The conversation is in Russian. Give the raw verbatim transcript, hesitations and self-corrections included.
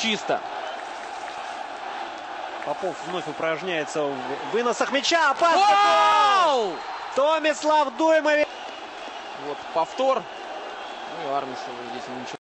чисто. Попов вновь упражняется в выносах мяча. Опасный гол! Томислав Дуймович. Вот повтор. Ну и Армисов здесь ничего.